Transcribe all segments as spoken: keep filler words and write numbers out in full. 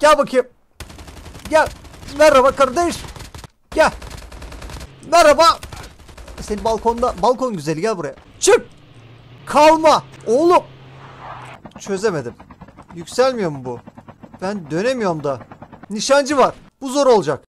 Gel bakayım. Gel. Merhaba kardeş. Gel. Merhaba. Senin balkonda. Balkon güzeli, gel buraya. Çık. Kalma. Oğlum. Çözemedim. Yükselmiyor mu bu? Ben dönemiyorum da. Nişancı var. Bu zor olacak.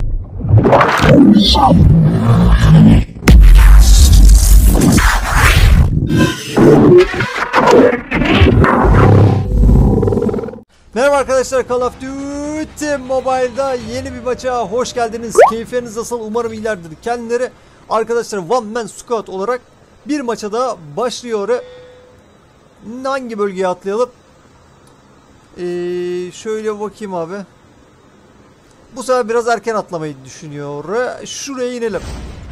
Merhaba arkadaşlar, Call of Duty Mobile'da yeni bir maça hoş geldiniz. Keyifleriniz nasıl? Umarım iyilerdir kendileri. Arkadaşlar One Man Squad olarak bir maça da başlıyor. Hangi bölgeye atlayalım? Ee, şöyle bakayım abi. Bu sefer biraz erken atlamayı düşünüyor. Şuraya inelim.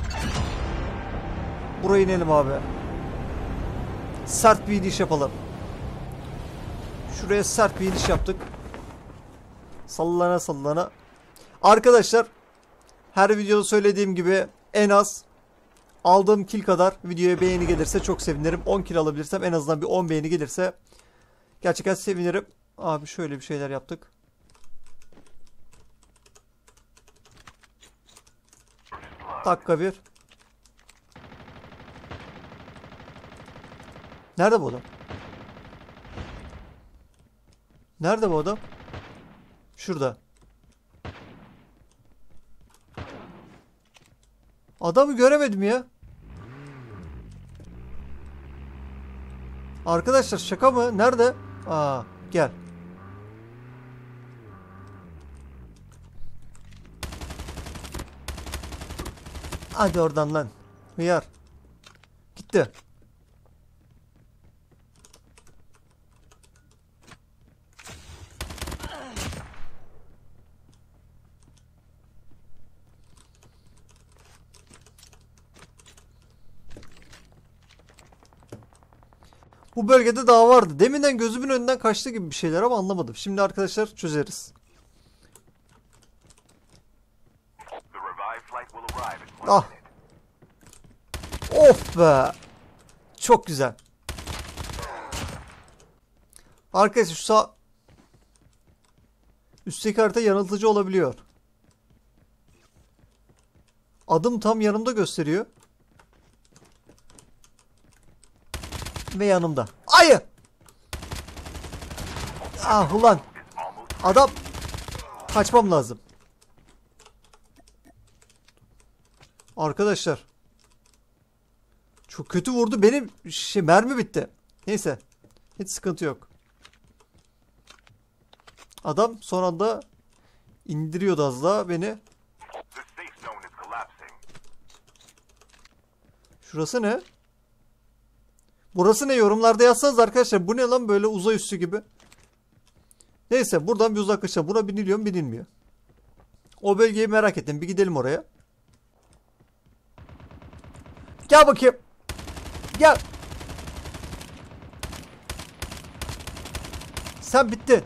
Buraya inelim abi. Sert bir iniş yapalım. Şuraya sert bir iniş yaptık. Sallana sallana. Arkadaşlar her videoda söylediğim gibi en az aldığım kill kadar videoya beğeni gelirse çok sevinirim. on kill alabilirsem en azından bir on beğeni gelirse gerçekten sevinirim. Abi şöyle bir şeyler yaptık. Dakika bir. Nerede bu adam? Nerede bu adam? Şurada. Adamı göremedim ya. Arkadaşlar şaka mı? Nerede? Aa, gel. Hadi oradan lan. Hıyar. Gitti. Bu bölgede daha vardı. Deminden gözümün önünden kaçtı gibi bir şeyler ama anlamadım. Şimdi arkadaşlar çözeriz. Ah. Of be. Çok güzel. Arkadaşlar şu sağ... Üstteki harita yanıltıcı olabiliyor. Adım tam yanımda gösteriyor. Ve yanımda. Ayı! Ah ulan. Adam. Kaçmam lazım. Arkadaşlar. Çok kötü vurdu. Benim şey, mermi bitti. Neyse. Hiç sıkıntı yok. Adam son anda indiriyordu az daha beni. Şurası ne? Burası ne? Yorumlarda yazsanız arkadaşlar. Bu ne lan böyle uzay üssü gibi. Neyse buradan bir uzaklaşalım. Buna biniliyor mu? Binilmiyor. O bölgeyi merak ettim. Bir gidelim oraya. Gel bakayım. Gel. Sen bittin.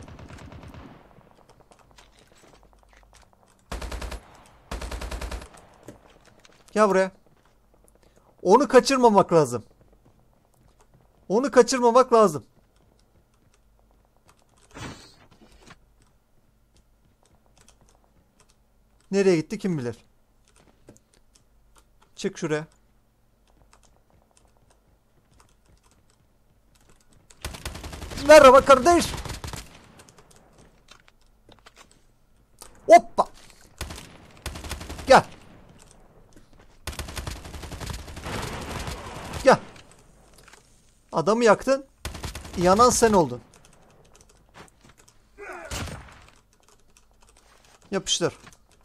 Gel buraya. Onu kaçırmamak lazım. Onu kaçırmamak lazım. Nereye gitti kim bilir. Çık şuraya. Merhaba kardeş. Hoppa. Gel. Gel. Adamı yaktın. Yanan sen oldun. Yapıştır.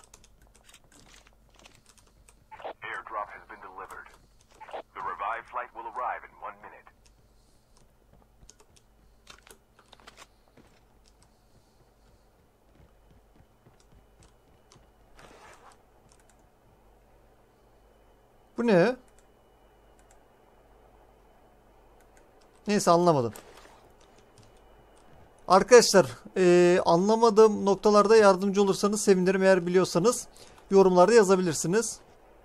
Bu ne? Neyse anlamadım. Arkadaşlar e, anlamadığım noktalarda yardımcı olursanız sevinirim. Eğer biliyorsanız yorumlarda yazabilirsiniz.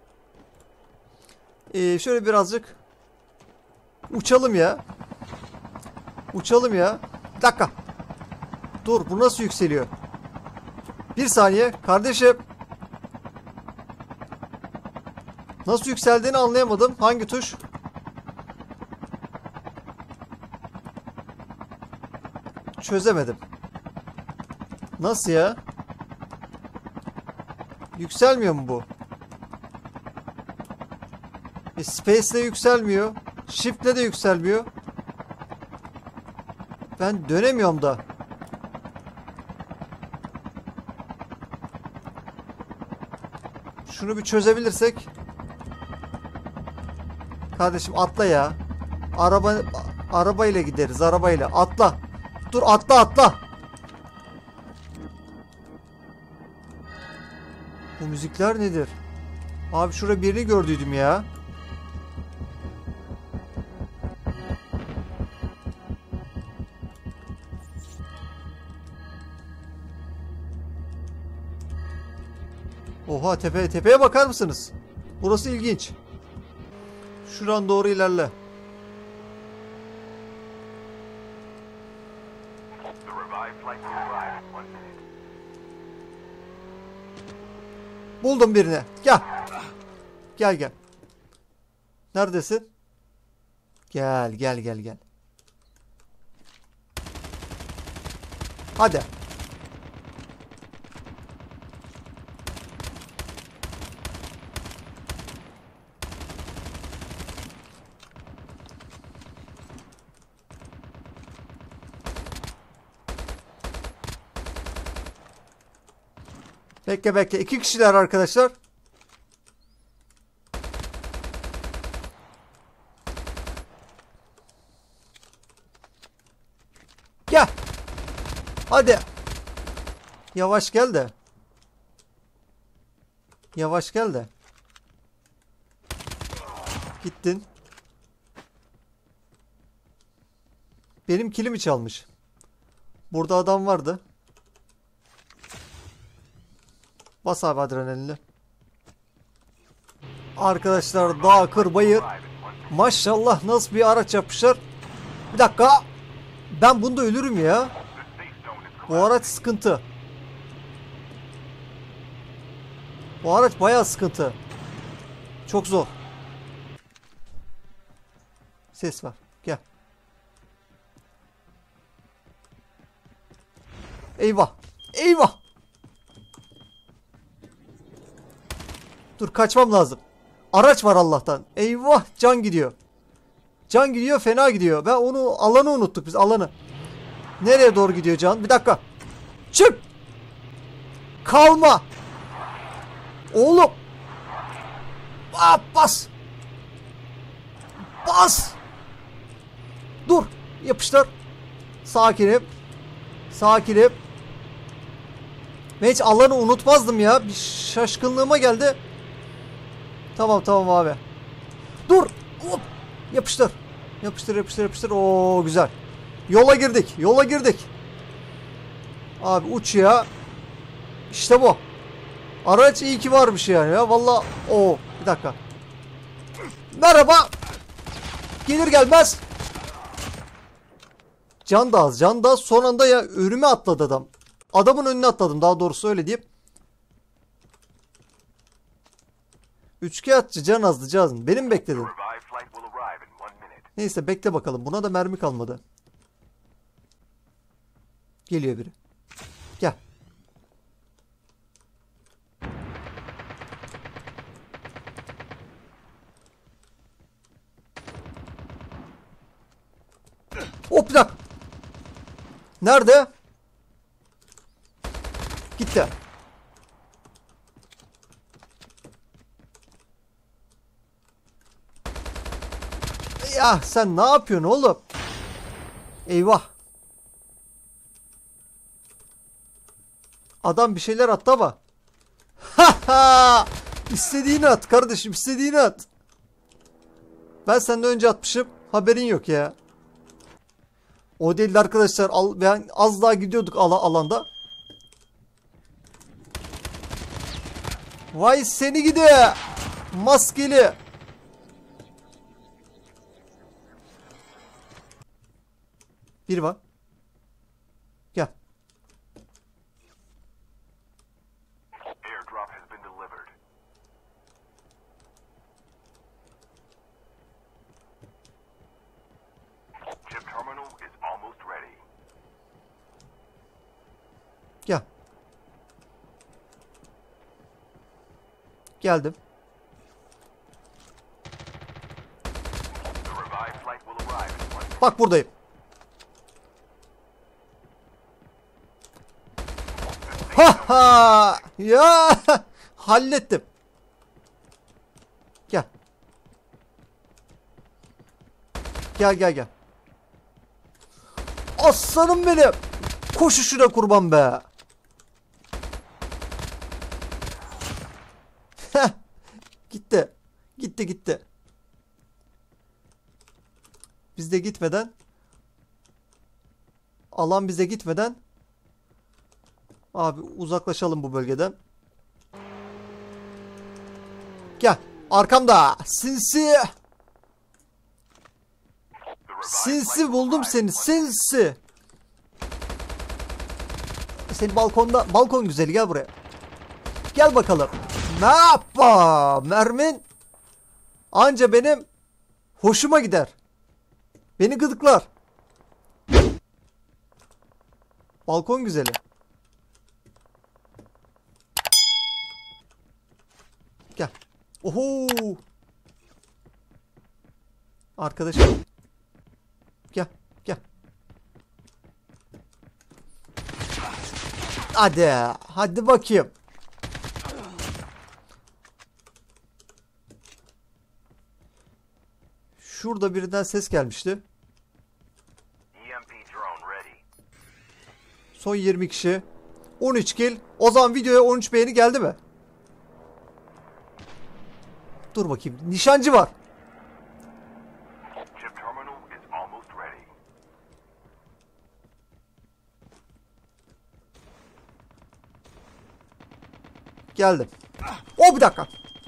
E, şöyle birazcık uçalım ya. Uçalım ya. Bir dakika. Dur, bu nasıl yükseliyor? Bir saniye kardeşim. Nasıl yükseldiğini anlayamadım. Hangi tuş? Çözemedim. Nasıl ya? Yükselmiyor mu bu? E, Space'le yükselmiyor. Shift'le de yükselmiyor. Ben dönemiyorum da. Şunu bir çözebilirsek. Kardeşim atla ya. Araba arabayla gideriz, arabayla. Atla. Dur, atla atla. Bu müzikler nedir? Abi şurada birini gördüydüm ya. Oha, tepe tepeye bakar mısınız? Burası ilginç. Şuradan doğru ilerle. Buldum birini. Gel. Gel gel. Neredesin? Gel gel gel gel. Hadi. Bekle bekle. İki kişiler arkadaşlar. Gel. Hadi. Yavaş gel de. Yavaş gel de. Gittin. Benim kilimi çalmış. Burada adam vardı. Bas abi adrenalini. Arkadaşlar dağ kır bayır. Maşallah nasıl bir araç yapmışlar. Bir dakika. Ben bunda ölürüm ya. Bu araç sıkıntı. Bu araç bayağı sıkıntı. Çok zor. Ses var. Gel. Eyvah. Eyvah. Dur, kaçmam lazım. Araç var Allah'tan. Eyvah, can gidiyor. Can gidiyor, fena gidiyor. Ben onu, alanı unuttuk biz, alanı. Nereye doğru gidiyor can? Bir dakika. Çık. Kalma. Oğlum. Aa, bas. Bas. Dur. Yapıştır. Sakinim. Sakinim. Ben hiç alanı unutmazdım ya. Bir şaşkınlığıma geldi. Tamam tamam abi. Dur. Hop. Yapıştır. Yapıştır yapıştır yapıştır. Oo güzel. Yola girdik. Yola girdik. Abi uç ya. İşte bu. Araç iyi ki varmış yani ya. Vallahi o bir dakika. Merhaba. Gelir gelmez. Can da az. Can da az. Son anda ya önüme atladı adam. Adamın önüne atladım. Daha doğrusu öyle diyeyim. Üçkağıtçı, can azdı cazın. Benim bekledim. Neyse bekle bakalım. Buna da mermi kalmadı. Geliyor biri. Gel. Hop bir dakika. Nerede? Gitti. Ya sen ne yapıyorsun oğlum? Eyvah. Adam bir şeyler attı ama. Ha İstediğini at kardeşim, istediğini at. Ben senden önce atmışım. Haberin yok ya. O değil arkadaşlar. Al, ben az daha gidiyorduk ala, alanda. Vay seni gidi. Maskeli. Biri var. Gel. Gel. Geldim. Bak buradayım. Ha ha! Ya! Hallettim. Gel. Gel gel gel. Aslanım benim. Koşuşuna kurban be. Heh. Gitti. Gitti gitti. Biz de gitmeden, alan bize gitmeden abi uzaklaşalım bu bölgeden. Gel. Arkamda. Sinsi. Sinsi buldum seni. Sinsi. Senin balkonda. Balkon güzeli, gel buraya. Gel bakalım. Ne yapma? Mermin anca benim hoşuma gider. Beni gıdıklar. Balkon güzeli. Gel. Oho. Arkadaşım. Gel. Gel. Hadi. Hadi bakayım. Şurada birinden ses gelmişti. Son yirmi kişi. on üç kill. O zaman videoya on üç beğeni geldi mi? Dur bakayım. Nişancı var. Geldim. O bir dakika.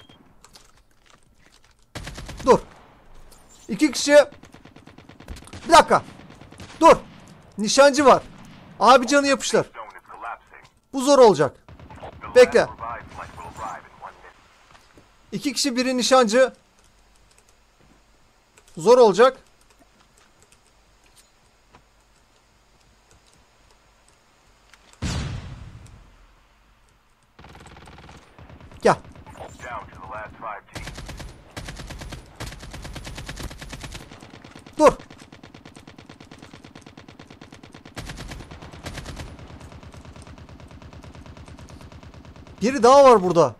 Dur. İki kişi. Bir dakika. Dur. Nişancı var. Abi canı yapıştır. Bu zor olacak. Bekle. İki kişi, biri nişancı. Zor olacak. Gel. Dur. Biri daha var burada.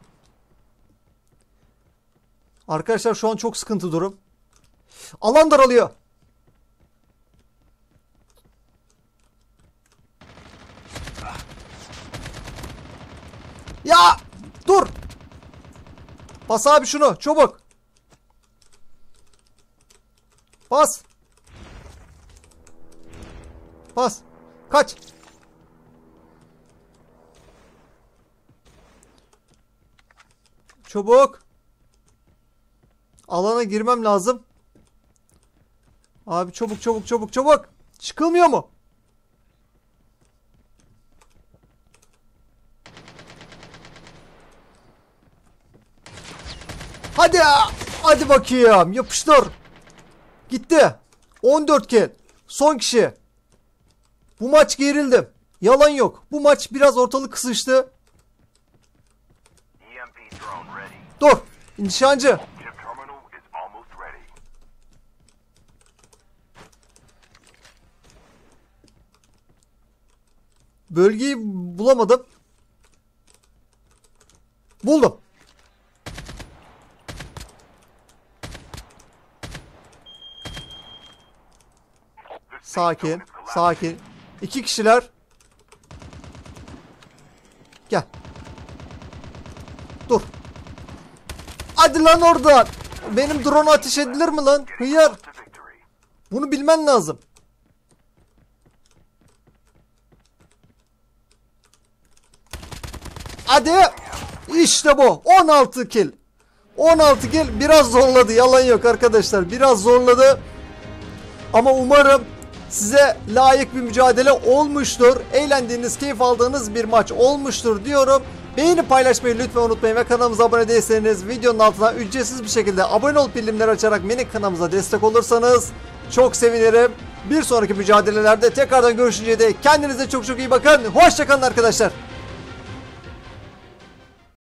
Arkadaşlar şu an çok sıkıntı durum. Alan daralıyor. Ya dur. Bas abi şunu çabuk. Bas. Bas. Kaç. Çabuk. Alana girmem lazım. Abi çabuk çabuk çabuk çabuk. Çıkılmıyor mu? Hadi ya. Hadi bakayım. Yapıştır. Gitti. on dört kill. Son kişi. Bu maç gerildim. Yalan yok. Bu maç biraz ortalık kısıştı. Dur. Nişancı. Bölgeyi bulamadım. Buldum. Sakin. Sakin. İki kişiler. Gel. Dur. Hadi lan oradan. Benim drone ateş edilir mi lan? Hıyar. Bunu bilmen lazım. Hadi. İşte bu. on altı kill. on altı kill. Biraz zorladı. Yalan yok arkadaşlar. Biraz zorladı. Ama umarım size layık bir mücadele olmuştur. Eğlendiğiniz, keyif aldığınız bir maç olmuştur diyorum. Beğeni paylaşmayı lütfen unutmayın ve kanalımıza abone değilseniz videonun altına ücretsiz bir şekilde abone olup bildirimleri açarak minik kanalımıza destek olursanız çok sevinirim. Bir sonraki mücadelelerde tekrardan görüşünceye dek kendinize çok çok iyi bakın. Hoşça kalın arkadaşlar.